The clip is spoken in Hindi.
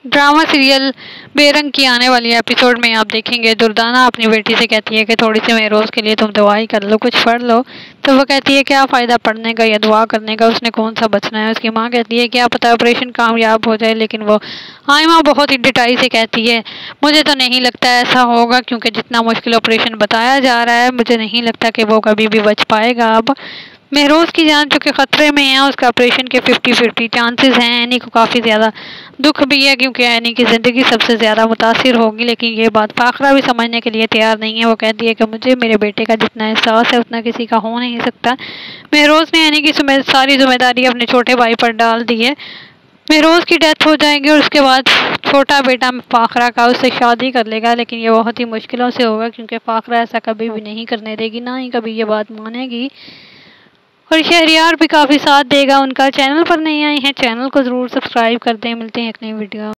ड्रामा सीरियल बेरंग की आने वाली एपिसोड में आप देखेंगे दुर्दाना अपनी बेटी से कहती है कि थोड़ी सी महरोज के लिए तुम दवाई कर लो, कुछ पढ़ लो। तो वो कहती है क्या फ़ायदा पढ़ने का या दुआ करने का, उसने कौन सा बचना है। उसकी माँ कहती है क्या पता ऑपरेशन कामयाब हो जाए, लेकिन वो आयमा बहुत ही डिटाई से कहती है मुझे तो नहीं लगता ऐसा होगा, क्योंकि जितना मुश्किल ऑपरेशन बताया जा रहा है मुझे नहीं लगता कि वो कभी भी बच पाएगा। अब महरोज की जान जो कि ख़तरे में है, उसका ऑपरेशन के 50-50 चांसेस हैं। एनी को काफ़ी ज़्यादा दुख भी है क्योंकि एनी की ज़िंदगी सबसे ज़्यादा मुतासिर होगी, लेकिन ये बात फाखरा भी समझने के लिए तैयार नहीं है। वो कहती है कि मुझे मेरे बेटे का जितना एहसास है उतना किसी का हो नहीं सकता। महरोज ने एनी की सारी जिम्मेदारी अपने छोटे भाई पर डाल दी है। महरोज की डेथ हो जाएगी और उसके बाद छोटा बेटा फाखरा का उससे शादी कर लेगा, लेकिन ये बहुत ही मुश्किलों से होगा क्योंकि फाखरा ऐसा कभी भी नहीं करने देगी, ना ही कभी ये बात मानेगी। और शहरयार भी काफ़ी साथ देगा उनका। चैनल पर नहीं आए हैं, चैनल को ज़रूर सब्सक्राइब कर दें। मिलते हैं एक नई वीडियो।